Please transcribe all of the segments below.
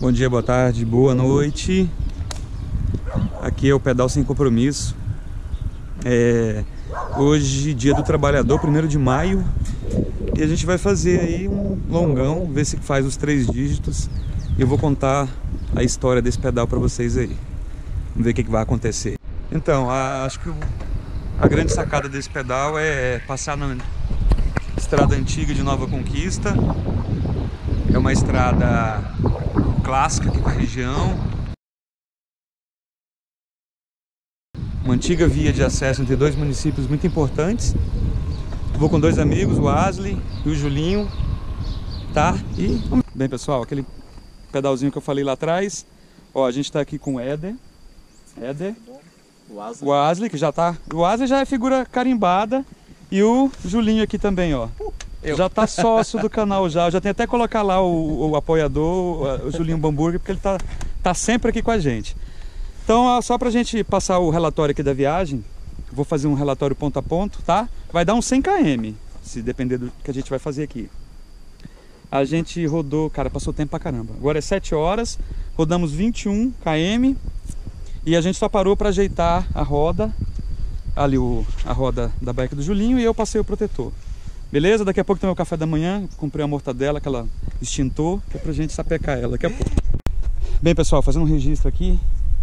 Bom dia, boa tarde, boa noite. Aqui é o Pedal Sem Compromisso. Hoje, dia do trabalhador, 1º de maio. E a gente vai fazer aí um longão, ver se faz os 3 dígitos. E eu vou contar a história desse pedal para vocês aí. Vamos ver o que vai acontecer. Então, acho que a grande sacada desse pedal é passar na estrada antiga de Nova Conquista. É uma estrada clássica aqui para a região. Uma antiga via de acesso entre 2 municípios muito importantes. Vou com 2 amigos, o Asley e o Julinho, tá? E bem, pessoal, aquele pedalzinho que eu falei lá atrás. Ó, a gente tá aqui com o Éder. O Asley, que já tá. O Asley já é figura carimbada. E o Julinho aqui também, ó. Já tá sócio do canal já. Eu já tenho até que colocar lá o apoiador, o Julinho Bamburger, porque ele tá sempre aqui com a gente. Então, só pra gente passar o relatório aqui da viagem, vou fazer um relatório ponto a ponto, tá? Vai dar uns 100 km, se depender do que a gente vai fazer aqui. A gente rodou, cara, passou tempo pra caramba. Agora é 7 horas, rodamos 21 km e a gente só parou pra ajeitar a roda, ali a roda da bike do Julinho, e eu passei o protetor. Beleza? Daqui a pouco tem o café da manhã, comprei a mortadela, aquela extintor, que é pra gente sapecar ela daqui a pouco. Bem, pessoal, fazendo um registro aqui.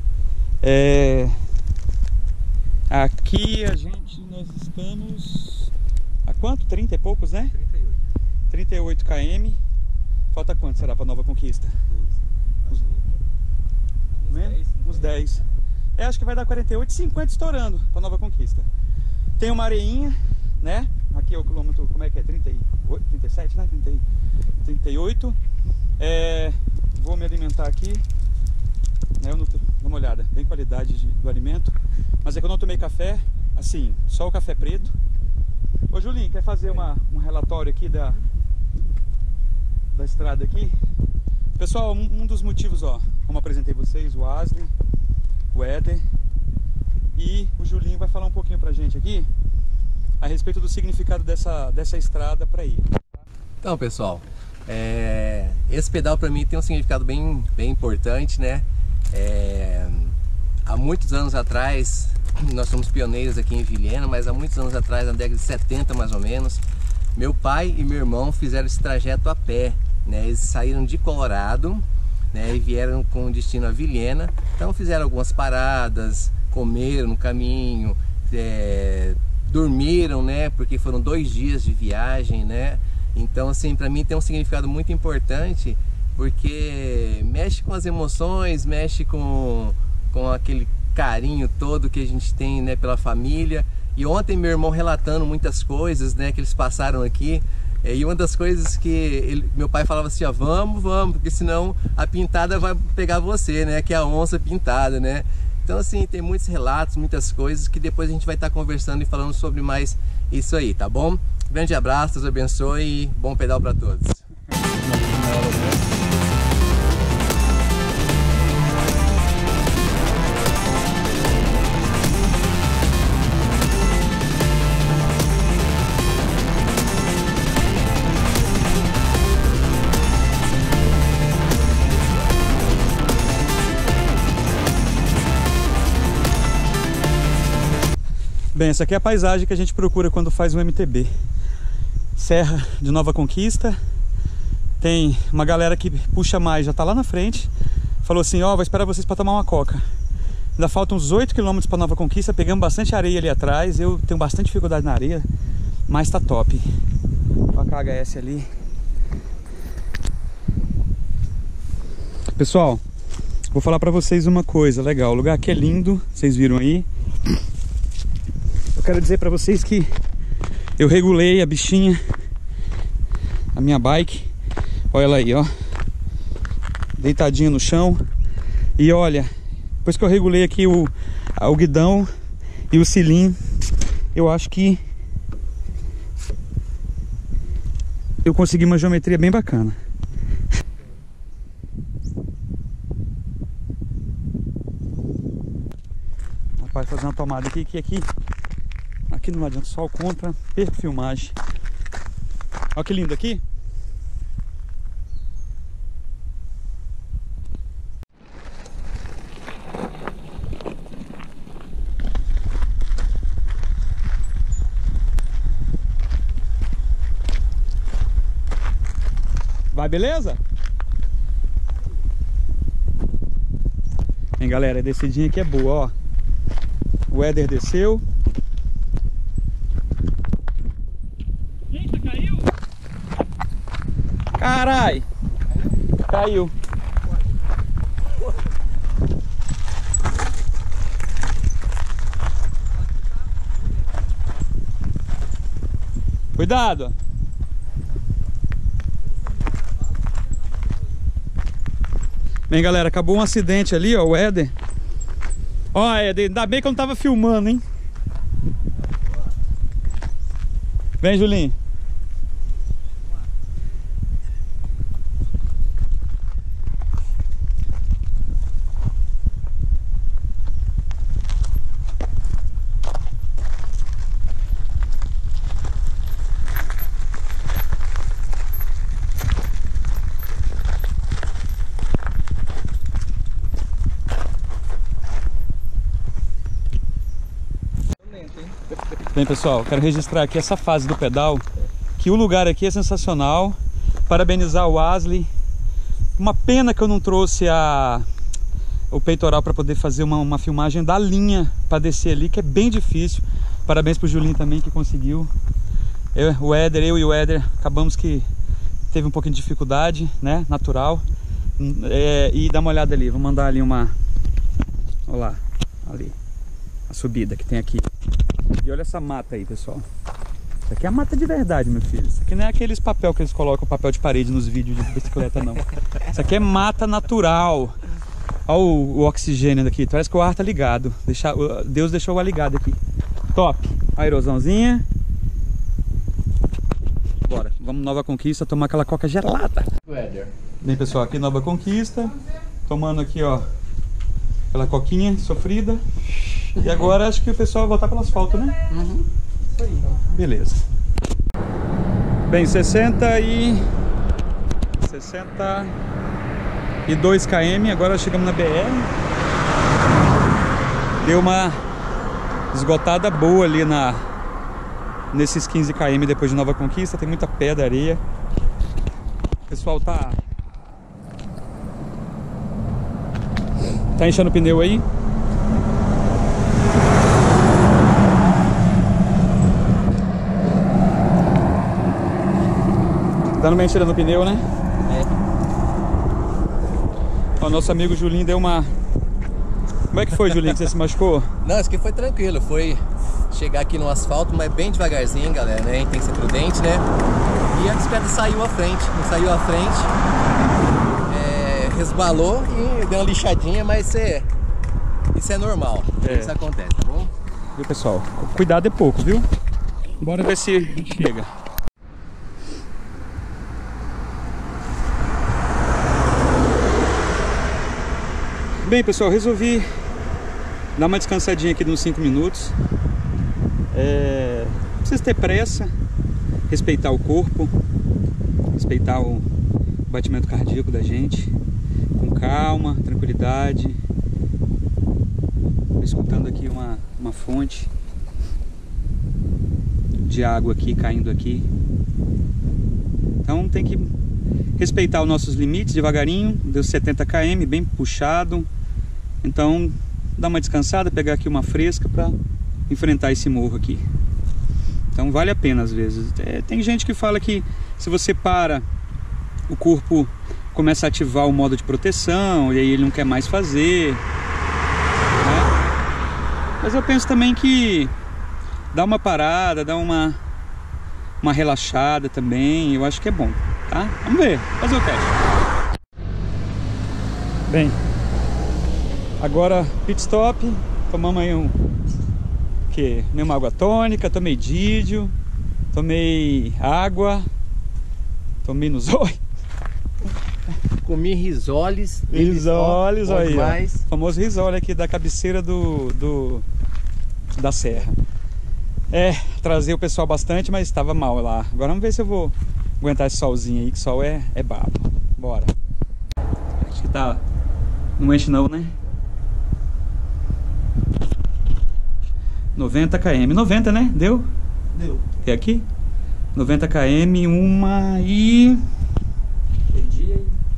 Aqui nós estamos a quanto? 30 e poucos, né? 38 km. Falta quanto será para Nova Conquista? Uns 10. Acho que vai dar 48, 50 estourando para Nova Conquista. Tem uma areinha, né? Aqui é o quilômetro, como é que é? 38, 37, né? 38. Vou me alimentar aqui. Dá uma olhada, bem qualidade do alimento. Mas é que eu não tomei café, assim, só o café preto. Ô Julinho, quer fazer um relatório aqui da estrada aqui? Pessoal, um dos motivos, ó, como apresentei vocês, o Asley, o Éder e o Julinho vai falar um pouquinho pra gente aqui a respeito do significado dessa estrada para ir. Então, pessoal, esse pedal para mim tem um significado bem importante, né? Há muitos anos atrás, nós somos pioneiros aqui em Vilhena, mas há muitos anos atrás, na década de 70 mais ou menos, meu pai e meu irmão fizeram esse trajeto a pé, né? Eles saíram de Colorado, né, e vieram com destino a Vilhena. Então fizeram algumas paradas, comeram no caminho, dormiram, né, porque foram 2 dias de viagem, né? Então, assim, para mim tem um significado muito importante, porque mexe com as emoções, mexe com aquele carinho todo que a gente tem, né, pela família. E ontem meu irmão relatando muitas coisas, né, que eles passaram aqui, e uma das coisas que meu pai falava assim, ó, vamos, porque senão a pintada vai pegar você, né, que é a onça pintada, né. Então, assim, tem muitos relatos, muitas coisas que depois a gente vai estar conversando e falando sobre mais isso aí, tá bom? Grande abraço, Deus abençoe e bom pedal para todos. Bem, essa aqui é a paisagem que a gente procura quando faz um MTB. Serra de Nova Conquista. Tem uma galera que puxa mais, já tá lá na frente. Falou assim, ó, vou esperar vocês para tomar uma coca. Ainda faltam uns 8 km para Nova Conquista. Pegamos bastante areia ali atrás. Eu tenho bastante dificuldade na areia, mas tá top. Olha a KHS ali. Pessoal, vou falar para vocês uma coisa legal. O lugar aqui é lindo, vocês viram aí. Eu quero dizer para vocês que eu regulei a bichinha, a minha bike. Olha ela aí, ó, deitadinha no chão. E olha, depois que eu regulei aqui o guidão e o cilim, eu acho que eu consegui uma geometria bem bacana. Rapaz, fazer uma tomada aqui, que aqui não adianta, sol contra, perco filmagem. Olha que lindo aqui. Vai, beleza? Bem, galera, a descidinha aqui é boa, ó. O Éder desceu. Eita, caiu? Carai! Caiu. Cuidado! Bem, galera, acabou um acidente ali, ó, o Éder. Ó, Éder, ainda bem que eu não tava filmando, hein? Vem, Julinho. Bem, pessoal, quero registrar aqui essa fase do pedal, que o lugar aqui é sensacional. Parabenizar o Wesley. Uma pena que eu não trouxe o peitoral para poder fazer uma filmagem da linha para descer ali, que é bem difícil. Parabéns pro Julinho também, que conseguiu. Eu e o Éder acabamos que teve um pouquinho de dificuldade, né? Natural. E dá uma olhada ali, vou mandar ali uma... Olha lá, ali, a subida que tem aqui. E olha essa mata aí, pessoal. Isso aqui é a mata de verdade, meu filho. Isso aqui não é aqueles papel que eles colocam, papel de parede nos vídeos de bicicleta, não. Isso aqui é mata natural. Olha o oxigênio daqui. Parece que o ar tá ligado. Deus deixou o ar ligado aqui. Top. A erosãozinha. Bora. Vamos Nova Conquista tomar aquela coca gelada. Bem, pessoal, aqui Nova Conquista. Tomando aqui, ó, aquela coquinha sofrida. E agora acho que o pessoal vai voltar pelo asfalto, né? Uhum. Isso aí. Beleza. Bem, 62 km, agora chegamos na BR. Deu uma esgotada boa ali nesses 15 km depois de Nova Conquista. Tem muita pedra, areia. O pessoal tá enchendo o pneu aí. Dando uma enchida no pneu, né? É. O nosso amigo Julinho deu uma... Como é que foi, Julinho, que você se machucou? Não, isso aqui foi tranquilo. Foi chegar aqui no asfalto, mas bem devagarzinho, galera, né? A gente tem que ser prudente, né? E a bicicleta saiu à frente. Não saiu à frente. Resbalou e deu uma lixadinha, mas isso é normal. Isso acontece, tá bom? Viu, pessoal? Cuidado é pouco, viu? Bora ver se chega. Bem, pessoal, resolvi dar uma descansadinha aqui de uns 5 minutos. Não precisa ter pressa, respeitar o corpo, respeitar o batimento cardíaco da gente, com calma, tranquilidade. Estou escutando aqui uma fonte de água aqui, caindo aqui. Então tem que respeitar os nossos limites devagarinho. Deu 70 km, bem puxado. Então dá uma descansada, pegar aqui uma fresca para enfrentar esse morro aqui. Então vale a pena às vezes. Tem gente que fala que se você para, o corpo começa a ativar o modo de proteção e aí ele não quer mais fazer, né? Mas eu penso também que dá uma parada, dá uma relaxada também, eu acho que é bom, tá? Vamos ver, fazer o teste. Bem, agora pit stop, tomamos aí uma água tônica, tomei dídio, tomei água, tomei no zóio. Comi risoles. Risoles, aí, ó. O famoso risole aqui da cabeceira da serra. Trazer o pessoal bastante, mas estava mal lá. Agora vamos ver se eu vou aguentar esse solzinho aí, que sol é brabo. Bora. Acho que tá... Não enche não, né? 90 km. 90, né? Deu? Deu. Até aqui? 90 km, 1h40.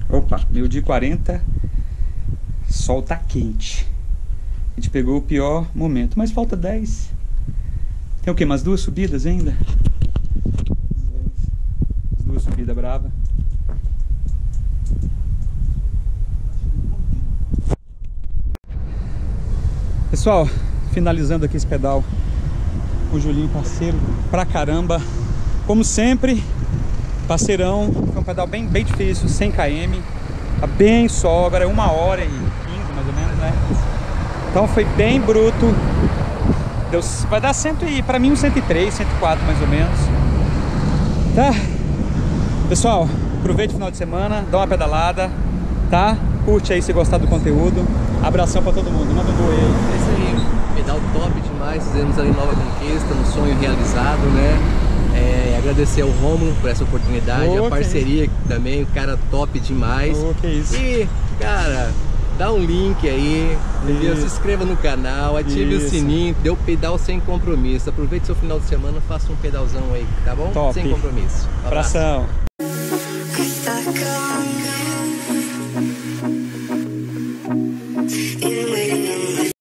Opa, meio-dia 40. Sol tá quente. A gente pegou o pior momento, mas falta 10. Tem o quê? Umas 2 subidas ainda? As 2 subidas bravas. Pessoal, finalizando aqui esse pedal com o Julinho, parceiro pra caramba. Como sempre, parceirão. Foi um pedal bem difícil, 100 km. Tá bem só, agora é 1h15 mais ou menos, né? Então foi bem bruto. Deu, vai dar 100 e pra mim uns 103, 104 mais ou menos. Tá? Pessoal, aproveite o final de semana, dá uma pedalada, tá? Curte aí se gostar do conteúdo. Abração pra todo mundo, manda um boi aí. É isso aí, pedal top demais, fizemos ali Nova Conquista, um sonho realizado, né? Agradecer ao Romulo por essa oportunidade, a parceria também, o cara top demais. Que isso. E, cara, dá um link aí, entendeu? Se inscreva no canal, ative o sininho, dê o pedal sem compromisso. Aproveite seu final de semana, faça um pedalzão aí, tá bom? Top. Sem compromisso. Abração.